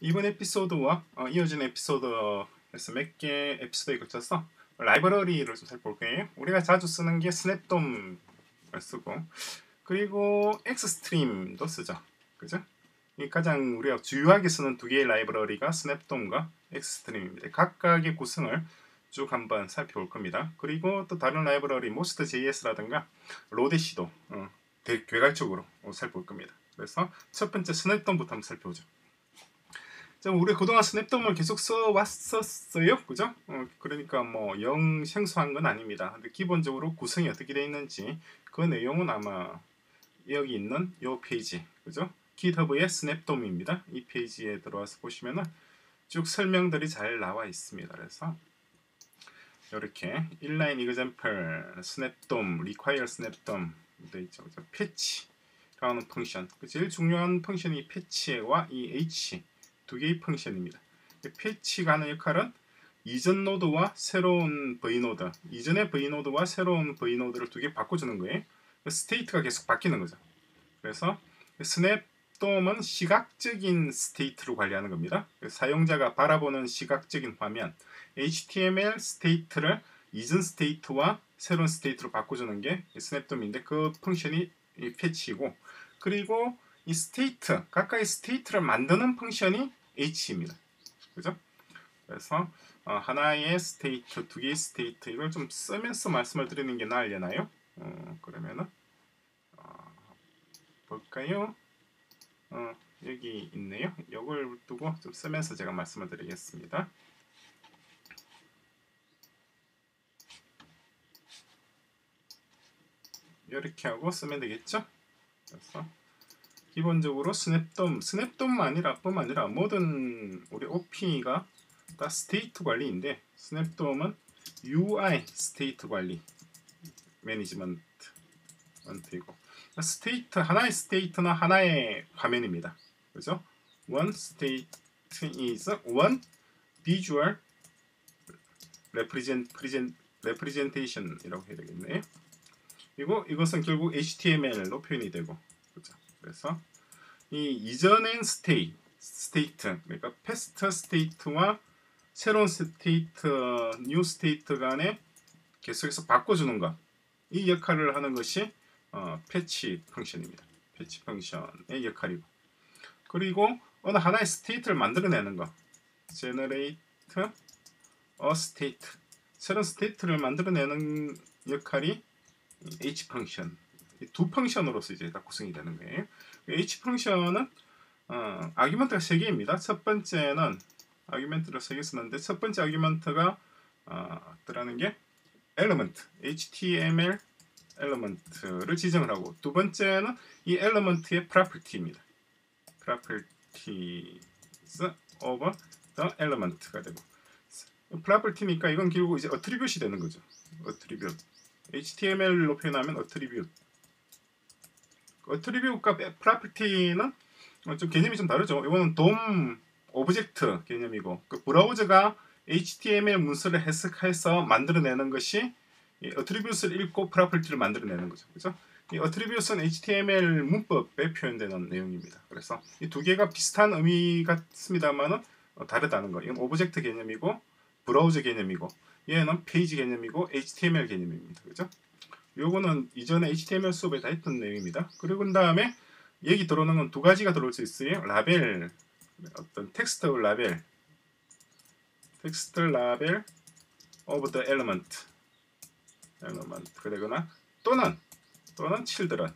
이번 에피소드와 이어진 에피소드에서 몇 개 에피소드에 걸쳐서 라이브러리를 좀 살펴볼 거예요. 우리가 자주 쓰는 게 스냅돔을 쓰고, 그리고 엑스트림도 쓰죠. 그죠? 이 가장 우리가 주요하게 쓰는 두 개의 라이브러리가 스냅돔과 엑스트림입니다. 각각의 구성을 쭉 한번 살펴볼 겁니다. 그리고 또 다른 라이브러리 모스트.js라든가 로데시도 개괄적으로 살펴볼 겁니다. 그래서 첫 번째 스냅돔부터 한번 살펴보죠. 우리 그동안 스냅돔을 계속 써왔었어요, 그죠? 그러니까 뭐 영 생소한 건 아닙니다. 근데 기본적으로 구성이 어떻게 되어 있는지 그 내용은 아마 여기 있는 이 페이지, 그죠? GitHub의 스냅돔입니다. 이 페이지에 들어와서 보시면은 쭉 설명들이 잘 나와 있습니다. 그래서 이렇게 inline example, 스냅돔, require 스냅돔 돼 있죠, 그죠? 패치라는 펑션, 제일 중요한 펑션이 패치와 이 h 두 개의 펑션입니다. 패치가 하는 역할은 이전 노드와 새로운 V노드, 이전의 V노드와 새로운 V노드를 두 개 바꿔주는 거예요. 스테이트가 계속 바뀌는 거죠. 그래서 스냅돔은 시각적인 스테이트로 관리하는 겁니다. 사용자가 바라보는 시각적인 화면, HTML 스테이트를 이전 스테이트와 새로운 스테이트로 바꿔주는 게 스냅돔인데 그 펑션이 패치이고, 그리고 이 스테이트, 각각의 스테이트를 만드는 펑션이 h입니다. 그죠? 그래서 하나의 스테이트, 두 개의 스테이트, 이걸 좀 쓰면서 말씀을 드리는 게 나으려나요? 그러면은 볼까요? 여기 있네요. 이걸 두고 좀 쓰면서 제가 말씀을 드리겠습니다. 이렇게 하고 쓰면 되겠죠? 그래서 기본적으로 스냅돔뿐만 아니라 모든 우리 OP가 다 스테이트 관리인데, 스냅돔은 UI 스테이트 관리 매니지먼트이고, 스테이트, 하나의 스테이트는 하나의 화면입니다. 그죠? One state is one visual representation이라고 해야 되겠네요. 그리고 이것은 결국 HTML로 표현이 되고, 그죠? 그래서 이 이전엔 스테이트, 그러니까 패스트 스테이트와 새로운 스테이트, 뉴 스테이트 간에 계속해서 바꿔주는 것, 이 역할을 하는 것이 패치 펑션입니다. 패치 펑션의 역할이고, 그리고 어느 하나의 스테이트를 만들어내는 것, generate a state, 새로운 스테이트를 만들어내는 역할이 h 펑션, 두 펑션으로서 이제 다 구성이 되는 거예요. h 펑션은 아규먼트가 3개입니다. 첫 번째는 아규먼트를 3개 쓰는데, 첫 번째 아규먼트가 들어가는 게 element, HTML element를 지정을 하고, 두 번째는 이 element의 property입니다. properties of the element가 되고, property니까 이건 결국 이제 attribute이 되는 거죠. attribute, HTML로 표현하면 attribute과 property는 좀 개념이 좀 다르죠. 이거는 DOM 오브젝트 개념이고, 그 브라우저가 HTML 문서를 해석해서 만들어내는 것이 attribute를 읽고 property를 만들어내는 거죠. 그죠? 이 attribute는 HTML 문법에 표현되는 내용입니다. 그래서 이 두 개가 비슷한 의미 같습니다만은 다르다는 거. 이건 오브젝트 개념이고 브라우저 개념이고, 얘는 페이지 개념이고 HTML 개념입니다. 그죠? 요거는 이전에 HTML 수업에 다 했던 내용입니다. 그리고 그 다음에 얘기 들어오는 건 두 가지가 들어올 수 있어요. 라벨, 어떤 텍스트 라벨 of the element 그러거나 또는 children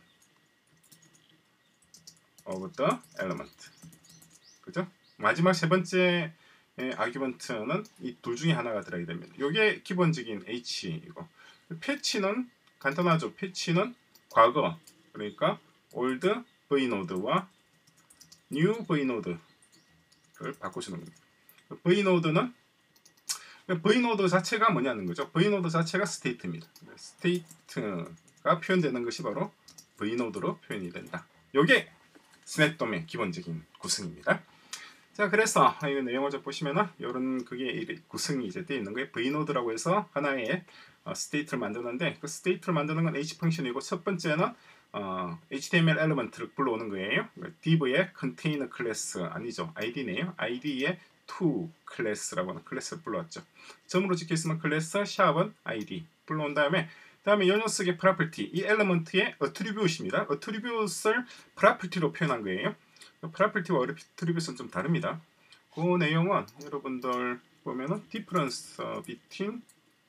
of the element. 그죠? 마지막 세 번째 아규먼트는 이 둘 중에 하나가 들어가게 됩니다. 이게 기본적인 h이고, 패치는 간단하죠. 패치는 과거, 그러니까 old vnode와 new vnode를 바꾸시는 겁니다. vnode는 vnode 자체가 뭐냐는 거죠. vnode 자체가 스테이트입니다. 스테이트가 표현되는 것이 바로 vnode로 표현이 된다. 이게 스냅돔의 기본적인 구성입니다. 자, 그래서 이 내용을 좀 보시면은 이런 그게 구성이 이제 되어 있는 거예요. vnode라고 해서 하나의 스테이트를 만드는데, 그 스테이트를 만드는 건 h 펑션이고, 첫 번째는 HTML 엘리먼트를 불러오는 거예요. div의 container 클래스 아니죠. id네요. id의 to 클래스라고 하는 클래스를 불러왔죠. 점으로 찍혀있으면 클래스 샵은 id 불러온 다음에 요 녀석의 property, 이 엘리먼트의 attribute입니다. attribute을 property로 표현한 거예요. property와 attribute는 좀 다릅니다. 그 내용은 여러분들 보면은 difference between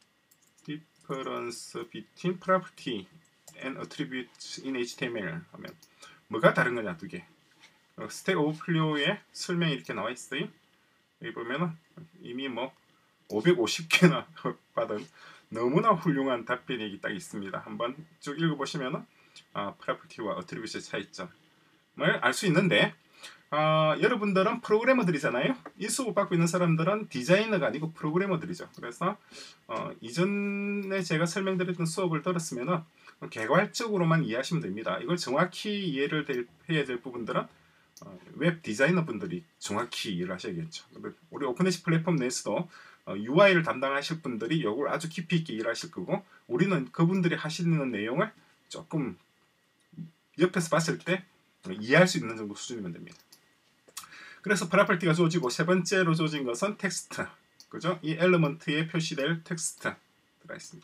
property and attributes in HTML 하면 뭐가 다른 거냐 두 개. 스택 오버플로우의 설명이 이렇게 나와 있어요. 여기 보면은 이미 뭐 550개나 받은 너무나 훌륭한 답변이 여기 딱 있습니다. 한번 쭉 읽어보시면은 property와 attribute의 차이점을 알 수 있는데 여러분들은 프로그래머들이잖아요. 이 수업 받고 있는 사람들은 디자이너가 아니고 프로그래머들이죠. 그래서 이전에 제가 설명드렸던 수업을 들었으면은 개괄적으로만 이해하시면 됩니다. 이걸 정확히 이해를 해야 될 부분들은 웹 디자이너 분들이 정확히 이해를 하셔야겠죠. 우리 오픈에시 플랫폼 내에서도 UI를 담당하실 분들이 이걸 아주 깊이 있게 이해를 하실 거고, 우리는 그분들이 하시는 내용을 조금 옆에서 봤을 때 이해할 수 있는 정도 수준이면 됩니다. 그래서 프로퍼티가 주어지고, 세 번째로 주어진 것은 텍스트, 그죠? 이 엘리먼트에 표시될 텍스트 들어 있습니다.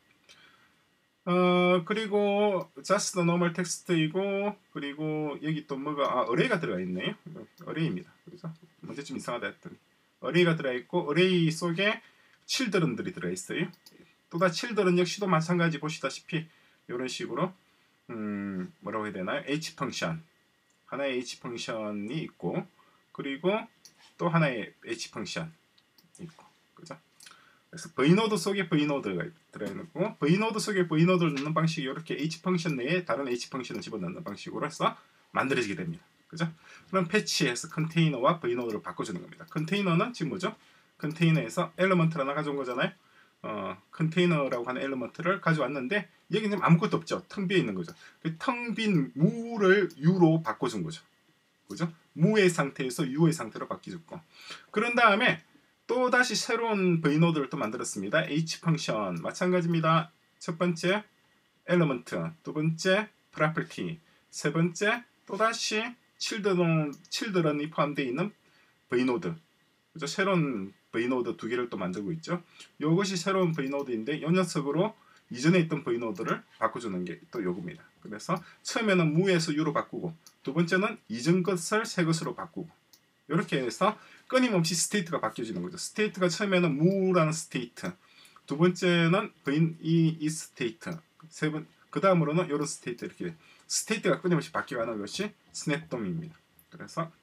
그리고 just normal 텍스트이고, 그리고 여기 또 뭐가 array가 들어가 있네요. array입니다. 그래서 먼저 좀 이상하다 했더니 array가 들어 있고, array 속에 children들이 들어 있어요. 또다 children 역시도 마찬가지 보시다시피 이런 식으로 뭐라고 해야 되나요? h 펑션, 하나의 h 펑션이 있고, 그리고 또 하나의 h 펑션 있고, 그죠? 그래서 vnode 속에 vnode가 들어있고, vnode 속에 vnode를 넣는 방식이 이렇게 h 펑션 내에 다른 h 펑션을 집어넣는 방식으로 해서 만들어지게 됩니다. 그죠? 그럼 패치해서 컨테이너와 vnode를 바꿔주는 겁니다. 컨테이너는 지금 뭐죠? 컨테이너에서 엘리먼트를 하나 가져온 거잖아요. 컨테이너라고 하는 엘리먼트를 가져왔는데 여기는 아무것도 없죠. 텅 비어 있는 거죠. 텅 빈 무를 u로 바꿔준 거죠. 그죠? 무의 상태에서 u의 상태로 바뀌었고, 그런 다음에 또 다시 새로운 vnode를 또 만들었습니다. h 펑션 마찬가지입니다. 첫 번째 엘리먼트, 두 번째 property, 세 번째 또 다시 children이 포함되어 있는 vnode, 그죠? 새로운 vnode 두 개를 또 만들고 있죠. 이것이 새로운 vnode인데 이 녀석으로 이전에 있던 vnode를 바꿔주는 게 또 요겁니다. 그래서 처음에는 무에서 u로 바꾸고, 두 번째는 이전 것을 새 것으로 바꾸고, 이렇게 해서 끊임없이 스테이트가 바뀌어지는 거죠. 스테이트가 처음에는 무라는 스테이트, 두 번째는 이 스테이트, 그 다음으로는 이런 스테이트, 이렇게 스테이트가 끊임없이 바뀌어가는 것이 스냅돔입니다. 그래서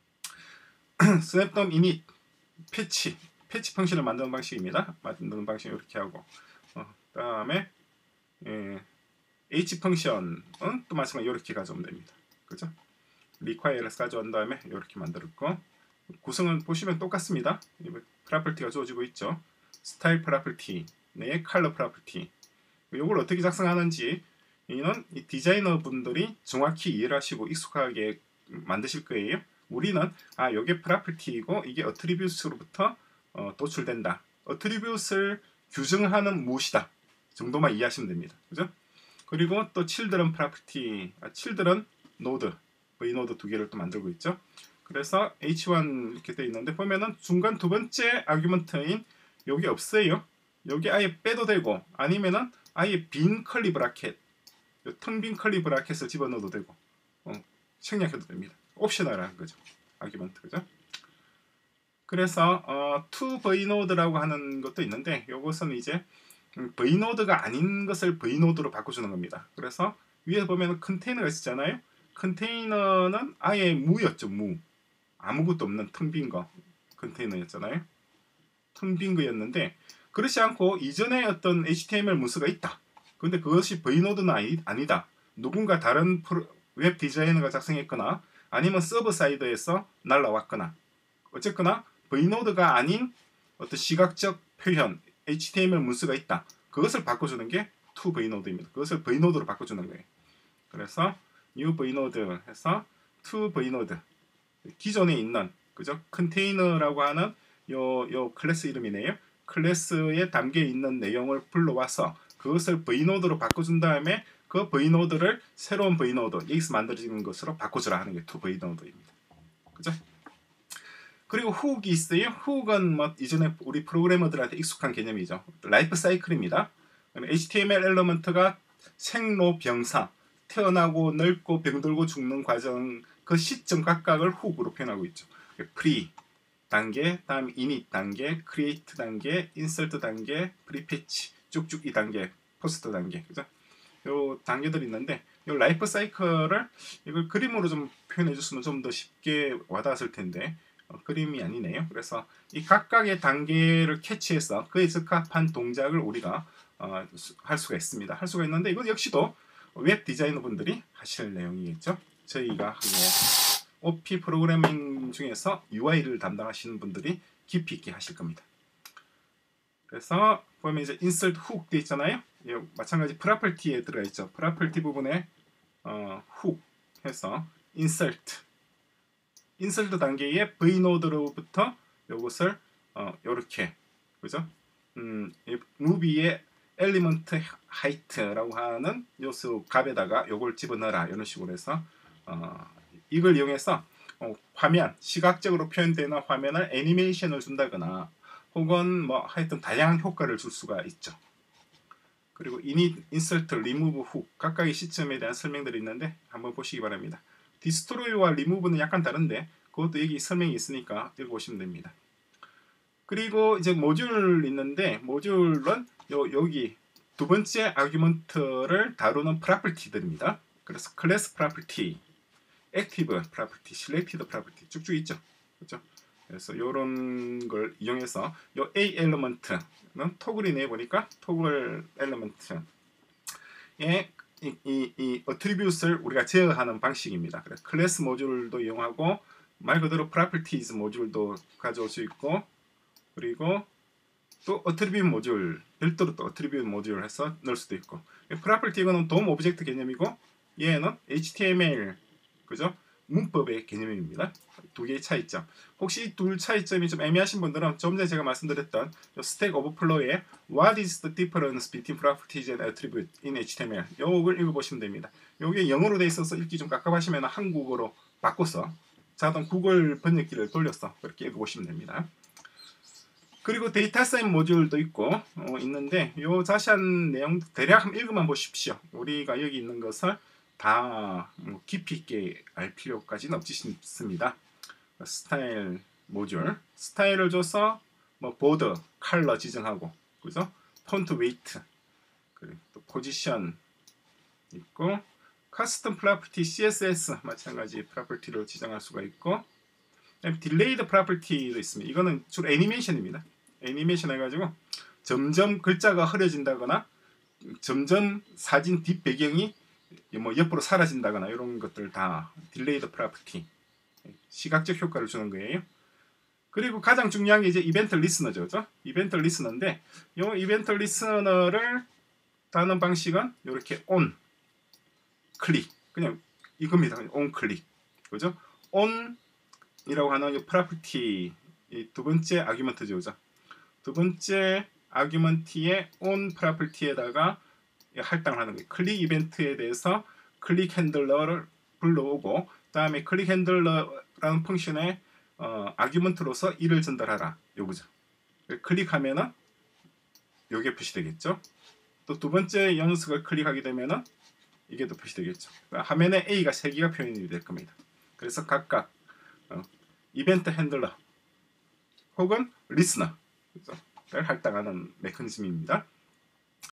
스냅돔 이닛 패치 펑션을 만드는 방식입니다. 만드는 방식은 이렇게 하고, 그 다음에 h 펑션은 또 마찬가지로 이렇게 가져오면 됩니다. 그죠? require에서 가져온 다음에 이렇게 만들었고, 구성은 보시면 똑같습니다. 프로퍼티가 주어지고 있죠. 스타일 프로퍼티, 네, 컬러 프로퍼티. 이걸 어떻게 작성하는지 이는 이 디자이너 분들이 정확히 이해를 하시고 익숙하게 만드실 거예요. 우리는 이게 프로퍼티이고 이게 어트리뷰트로부터 도출된다, 어트리뷰트를 규정하는 무엇이다 정도만 이해하시면 됩니다. 그죠? 그리고 또 children 프로퍼티, children node, vnode 두 개를 또 만들고 있죠. 그래서 h1 이렇게 되어 있는데 보면은 중간 두 번째 아규먼트인 여기 없어요. 여기 아예 빼도 되고, 아니면은 아예 빈 컬리 브라켓, 텅 빈 컬리 브라켓을 집어넣어도 되고, 생략해도 됩니다. 옵셔널한 거죠. 아규먼트, 그죠? 그래서 to vnode라고 하는 것도 있는데, 이것은 이제 vnode가 아닌 것을 vnode로 바꿔주는 겁니다. 그래서 위에 보면 컨테이너가 있었잖아요. 컨테이너는 아예 무였죠. 무, 아무것도 없는 텅 빈 거 컨테이너였잖아요. 텅 빈 거였는데, 그렇지 않고 이전에 어떤 HTML 문서가 있다. 근데 그것이 vnode는 아니다. 누군가 다른 웹 디자이너가 작성했거나 아니면 서버 사이드에서 날라왔거나, 어쨌거나 vnode가 아닌 어떤 시각적 표현 HTML 문서가 있다. 그것을 바꿔주는 게 to vnode입니다. 그것을 vnode로 바꿔주는 거예요. 그래서 new vnode 해서 to vnode, 기존에 있는, 그죠? 컨테이너라고 하는 요 클래스 이름이네요. 클래스에 담겨 있는 내용을 불러와서 그것을 vnode로 바꿔준 다음에 그 v노드를 새로운 v노드 여기서 만들어지는 것으로 바꿔주라 하는 게 to v노드입니다. 그죠? 그리고 훅이 있어요. 훅은 뭐 이전에 우리 프로그래머들한테 익숙한 개념이죠. 라이프 사이클입니다. HTML 엘리먼트가 생로병사, 태어나고 늙고 병들고 죽는 과정 그 시점 각각을 훅으로 표현하고 있죠. 프리 단계, 다음 이닛 단계, 크리에이트 단계, 인서트 단계, 프리패치 쭉쭉 이 단계, 포스트 단계, 그죠? 요 단계들이 있는데 요 라이프 사이클을 이걸 그림으로 좀 표현해 줬으면 좀 더 쉽게 와닿았을 텐데 그림이 아니네요. 그래서 이 각각의 단계를 캐치해서 그에 적합한 동작을 우리가 할 수가 있습니다. 할 수가 있는데 이건 역시도 웹 디자이너 분들이 하실 내용이겠죠. 저희가 OP 프로그래밍 중에서 UI를 담당하시는 분들이 깊이 있게 하실 겁니다. 그래서 보면 이제 insert hook 돼 있잖아요. 마찬가지 property에 들어가 있죠. property 부분에 hook 해서 insert 단계의 v노드로부터 이것을 이렇게 그죠? 무비의 element height라고 하는 요소 값에다가 요걸 집어넣어라 이런 식으로 해서 이걸 이용해서 화면 시각적으로 표현되는 화면을 애니메이션을 준다거나 혹은 뭐 하여튼 다양한 효과를 줄 수가 있죠. 그리고 init, insert, remove, hook 각각의 시점에 대한 설명들이 있는데 한번 보시기 바랍니다. 디스트로이와 리무브는 약간 다른데 그것도 여기 설명이 있으니까 읽어보시면 됩니다. 그리고 이제 모듈 있는데 모듈은 여기 두 번째 아규먼트를 다루는 프로퍼티들입니다. 그래서 클래스 프로퍼티, 액티브 프로퍼티, 실렉티드 프로퍼티 쭉쭉 있죠. 그렇죠? 그래서 이런 걸 이용해서 요 A 엘리먼트는 토글이 내 보니까 토글 엘리먼트의 이 어트리뷰트를 우리가 제어하는 방식입니다. 그래서 클래스 모듈도 이용하고 말 그대로 properties 모듈도 가져올 수 있고 그리고 또 어트리뷰트 모듈 별도로 또 어트리뷰트 모듈을 해서 넣을 수도 있고 property는 돔 오브젝트 개념이고 얘는 HTML 그죠? 문법의 개념입니다. 두 개의 차이점. 혹시 둘 차이점이 좀 애매하신 분들은 좀 전에 제가 말씀드렸던 스택 오버플로우의 What is the difference between properties and attributes in HTML 요걸 읽어보시면 됩니다. 요게 영어로 돼 있어서 읽기 좀 깝깝하시면 한국어로 바꿔서 자동 구글 번역기를 돌려서 그렇게 읽어보시면 됩니다. 그리고 데이터 사인 모듈도 있고 있는데 요 자세한 내용 대략 한번 읽어만 보십시오. 우리가 여기 있는 것을 다 깊이 있게 알 필요까지는 없지 싶습니다. 스타일 모듈 스타일을 줘서 뭐 보더, 컬러 지정하고 그죠? 폰트 웨이트 그리고 또 포지션 있고 커스텀 프로퍼티 CSS 마찬가지 프로퍼티로 지정할 수가 있고 딜레이드 프로퍼티도 있습니다. 이거는 주로 애니메이션입니다. 애니메이션 해가지고 점점 글자가 흐려진다거나 점점 사진 뒷 배경이 뭐 옆으로 사라진다거나 이런 것들 다 딜레이드 프로퍼티 시각적 효과를 주는 거예요. 그리고 가장 중요한 게 이제 이벤트 리스너죠. 그죠? 이벤트 리스너인데 이 이벤트 리스너를 다는 방식은 이렇게 on 클릭 그냥 이겁니다. on 클릭 그죠? on이라고 하는 이 프로퍼티 이 두 번째 아규먼트죠. 그죠? 두 번째 아규먼트의 on 프로퍼티에다가 할당을 하는 거예요. 클릭 이벤트에 대해서 클릭 핸들러를 불러오고 다음에 클릭 핸들러라는 펑션에 아규먼트로서 이를 전달하라 요거죠. 클릭하면은 요게 표시되겠죠. 또 두 번째 연속을 클릭하게 되면은 이게 또 표시되겠죠. 화면에 A가 3개가 표현이 될 겁니다. 그래서 각각 이벤트 핸들러 혹은 리스너를 할당하는 메커니즘입니다.